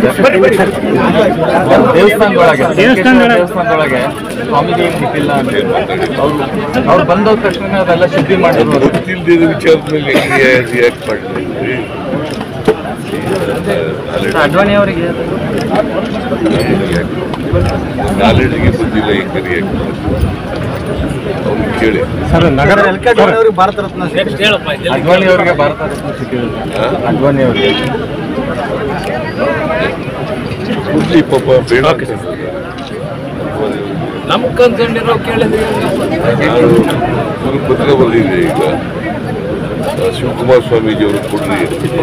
ದೇವಸ್ಥಾನದೊಳಗೆ ಸ್ವಾಮಿಗೆ ಏನು ಬಿಟ್ಟಿಲ್ಲ ಅಂತ ಅವ್ರು ಬಂದ ತಕ್ಷಣ ಅದೆಲ್ಲ ಶುದ್ಧಿ ಮಾಡಿದ್ರು. ಗೊತ್ತಿಲ್ಲದ ವಿಚಾರದಲ್ಲಿ ರಿಯಾಕ್ಟ್ ಮಾಡಿದ್ರಿ ಅಡ್ವಾಣಿ ಅವರಿಗೆ ನಾಲೆಡ್ಜ್ಗೆ ಬಂದಿಲ್ಲ ಈಗ ರಿಯಾಕ್ಟ್ ಅವ್ರಿಗೆ ಕೇಳಿ ಸರ್. ನಗರ ಭಾರತ ರತ್ನ ಅಡ್ವಾಣಿ ಅವರಿಗೆ ಭಾರತ ರತ್ನ ಸಿಕ್ಕಿದೆ. ಅಡ್ವಾಣಿ ಅವರಿಗೆ ಕುಡ್ಲಿ ಪಾಪ ಬೇಡ ನಮ್ಮ ಕನ್ಸಂಡಿರೋ ಕೇಳಿದ್ರೆ ನಾನು ಪತ್ರ ಬರೆದಿದೆ ಈಗ ಶಿವಕುಮಾರ ಸ್ವಾಮೀಜಿಯವರು ಕೊಡ್ರಿ.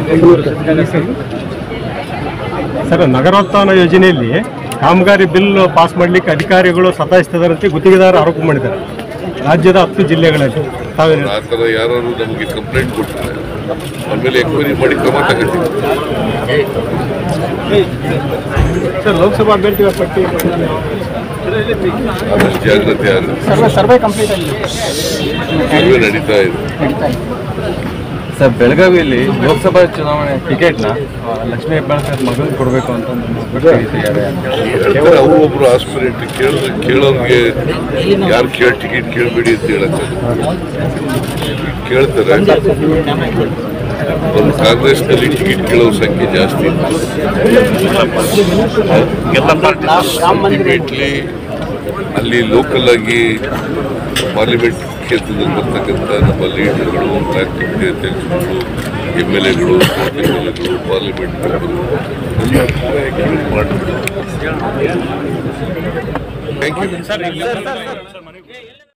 ಸರ್, ನಗರೋತ್ಥಾನ ಯೋಜನೆಯಲ್ಲಿ ಕಾಮಗಾರಿ ಬಿಲ್ ಪಾಸ್ ಮಾಡಲಿಕ್ಕೆ ಅಧಿಕಾರಿಗಳು ಸತಾಯಿಸ್ತಿದಾರಂತೆ ಗುತ್ತಿಗೆದಾರ ಆರೋಪ ಮಾಡಿದ್ದಾರೆ ರಾಜ್ಯದ 10 ಜಿಲ್ಲೆಗಳಲ್ಲಿ. ಆ ಥರ ಯಾರು ನಮಗೆ ಕಂಪ್ಲೇಂಟ್ ಕೊಟ್ಟಿದ್ದಾರೆ, ಆಮೇಲೆ ಎಕ್ವೈರಿ ಮಾಡಿ ಕ್ರಮ ತಗೋತೀವಿ. ಸರ್, ಲೋಕಸಭಾ ಅಭ್ಯರ್ಥಿ ಪಟ್ಟಿ ಆದಷ್ಟು ಜಾಗ್ರತೆ ಆಗುತ್ತೆ. ಸರ್ವೆ ಕಂಪ್ಲೀಟ್ ಆಗಿದೆ, ಸರ್ವೆ ನಡೀತಾ ಇದೆ. ಸರ್, ಬೆಳಗಾವಿಯಲ್ಲಿ ಲೋಕಸಭಾ ಚುನಾವಣೆ ಟಿಕೆಟ್ನ ಲಕ್ಷ್ಮೀ ಹೆಬ್ಬಾಳ್ಕರ್ ಮಗಳಿಗೆ ಕೊಡಬೇಕು ಅಂತ ಹೇಳ್ತಾರೆ. ಅವರು ಒಬ್ರು ಆಸ್ಪಿರೆಂಟ್ ಕೇಳೋರಿಗೆ ಯಾರು ಟಿಕೆಟ್ ಕೇಳಬೇಡಿ ಅಂತ ಹೇಳಕ್ಕೆ ಕೇಳ್ತಾರೆ. ಒಂದು ಕಾಂಗ್ರೆಸ್ನಲ್ಲಿ ಟಿಕೆಟ್ ಕೇಳೋ ಸಂಖ್ಯೆ ಜಾಸ್ತಿ. ಅಲ್ಟಿಮೇಟ್ಲಿ ಅಲ್ಲಿ ಲೋಕಲ್ ಆಗಿ ಪಾರ್ಲಿಮೆಂಟ್ ಕ್ಷೇತ್ರದಲ್ಲಿ ಬರ್ತಕ್ಕಂಥ ನಮ್ಮ ಲೀಡರ್ಗಳು, ಬ್ಲಾಕ್ ಕಮಿಟಿ ಅಧ್ಯಕ್ಷರುಗಳು, MLAಗಳು, MLAಗಳು, ಪಾರ್ಲಿಮೆಂಟ್ ಮೆಂಬರ್ಗಳು ಎಲ್ಲ ಮಾಡ್ತಾರೆ. Thank you.